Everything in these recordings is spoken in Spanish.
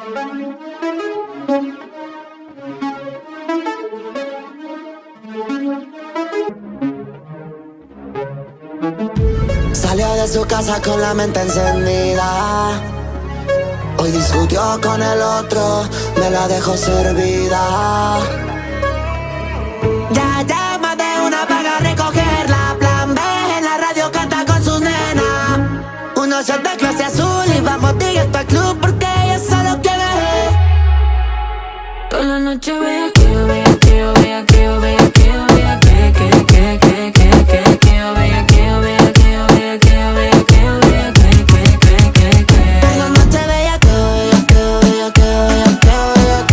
Salió de su casa con la mente encendida. Hoy discutió con el otro, me la dejó servida. Ya llama de una paga a recogerla. Plan B en la radio canta con sus nenas. Uno shot de clase azul y vamos directo al club porque ella solo quiere. Toda la noche vea que yo vea que yo vea que yo vea que yo vea que yo vea que yo vea que yo vea que yo vea que yo vea que toda la noche vea que yo vea que yo vea que yo vea que yo vea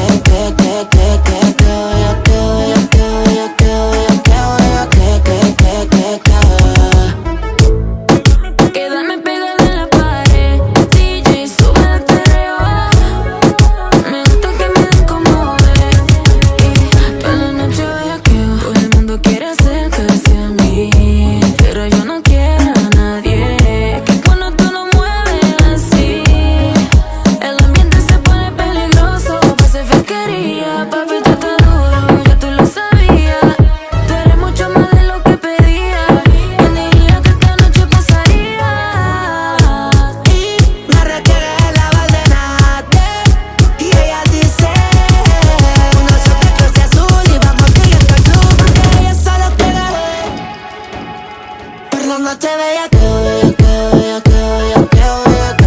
quedarme pegada en la pared. DJ sube el perreo. Me gusta que me den como es. Toda la noche vea que todo el mundo quiere acercarse a mí, pero yo no quiero a nadie. Que cuando tú lo mueves así, el ambiente se pone peligroso. Pa' hacer fequería, papi, tú estás duro, ya tú lo sabías. Tú eres mucho más de lo que pedía. ¿Quién diría que esta noche pasaría? y no requiere lavar de nadie. Y ella dice: uno shot de clase azul y vamos directo al club porque ella solo quiere. Por la noche bella que yo vea que yo vea que yo vea que yo vea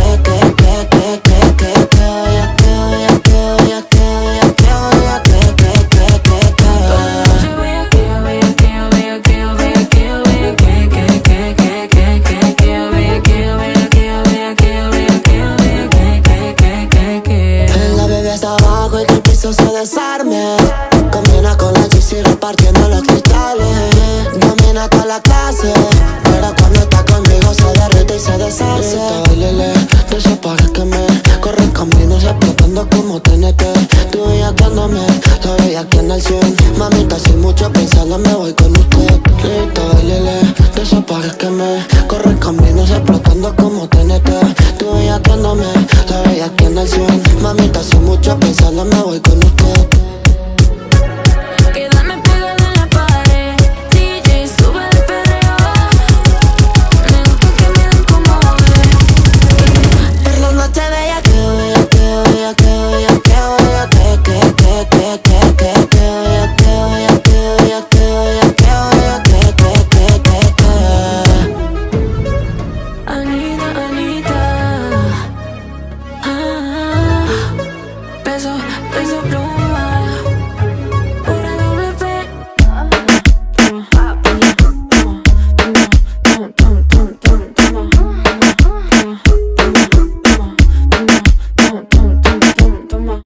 la bebé hasta abajo y que el piso se desarme. Combina con la GC repartiendo los cristales. Domina toda la clase, pero cuando está conmigo se derrite y se deshace. Bailele, de esos pares que me corren caminos explotando como TNT. Tú bellaqueándome, la bellaqueando al 100. Mamita, sin mucho pensarlo me voy con usted. Lista, bailele, de esos pares que me corren caminos explotando como TNT. Tú bellaqueándome, la bellaqueando al 100. Mamita, sin mucho pensarlo me voy con usted.